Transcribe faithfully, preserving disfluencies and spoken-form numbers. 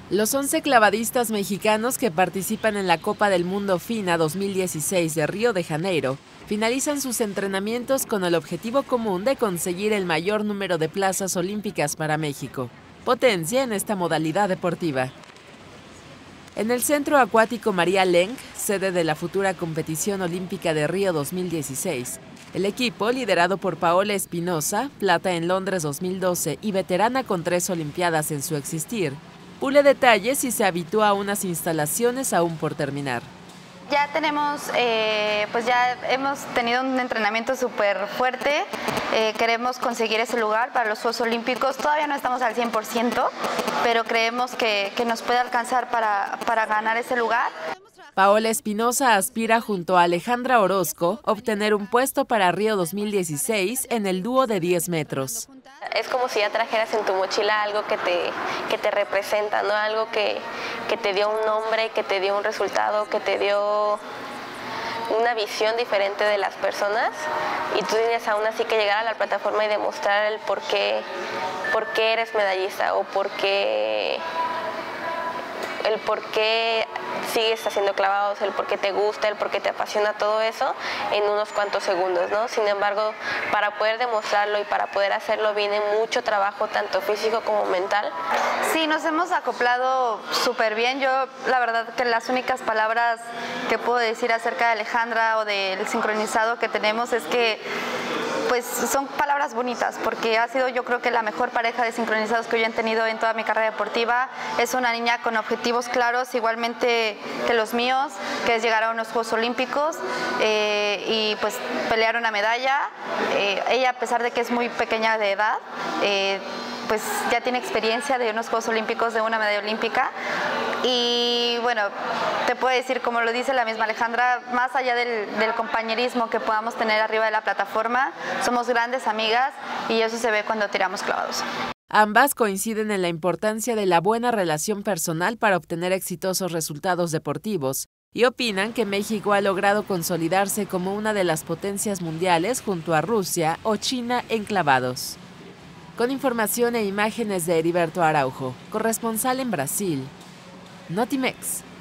Los once clavadistas mexicanos que participan en la Copa del Mundo FINA dos mil dieciséis de Río de Janeiro finalizan sus entrenamientos con el objetivo común de conseguir el mayor número de plazas olímpicas para México, potencia en esta modalidad deportiva. En el Centro Acuático María Lenk, sede de la futura competición olímpica de Río dos mil dieciséis, el equipo, liderado por Paola Espinosa, plata en Londres dos mil doce y veterana con tres olimpiadas en su existir, pule detalles y se habitúa a unas instalaciones aún por terminar. Ya tenemos, eh, pues ya hemos tenido un entrenamiento súper fuerte, eh, queremos conseguir ese lugar para los Juegos Olímpicos, todavía no estamos al cien por ciento, pero creemos que, que nos puede alcanzar para, para ganar ese lugar. Paola Espinosa aspira junto a Alejandra Orozco obtener un puesto para Río dos mil dieciséis en el dúo de diez metros. Es como si ya trajeras en tu mochila algo que te, que te representa, ¿no? Algo que, que te dio un nombre, que te dio un resultado, que te dio una visión diferente de las personas, y tú tienes aún así que llegar a la plataforma y demostrar el por qué, por qué eres medallista o por qué, el por qué sigues haciendo clavados, el por qué te gusta, el por qué te apasiona todo eso en unos cuantos segundos, ¿no? Sin embargo, para poder demostrarlo y para poder hacerlo viene mucho trabajo, tanto físico como mental. Sí, nos hemos acoplado súper bien. Yo, la verdad, que las únicas palabras que puedo decir acerca de Alejandra o del sincronizado que tenemos es que pues son palabras bonitas, porque ha sido yo creo que la mejor pareja de sincronizados que yo he tenido en toda mi carrera deportiva. Es una niña con objetivos claros, igualmente que los míos, que es llegar a unos Juegos Olímpicos eh, y pues pelear una medalla. Eh, ella, a pesar de que es muy pequeña de edad, eh, pues ya tiene experiencia de unos Juegos Olímpicos, de una medalla olímpica. Y bueno, te puedo decir, como lo dice la misma Alejandra, más allá del, del compañerismo que podamos tener arriba de la plataforma, somos grandes amigas y eso se ve cuando tiramos clavados. Ambas coinciden en la importancia de la buena relación personal para obtener exitosos resultados deportivos y opinan que México ha logrado consolidarse como una de las potencias mundiales junto a Rusia o China en clavados. Con información e imágenes de Heriberto Araujo, corresponsal en Brasil, Notimex.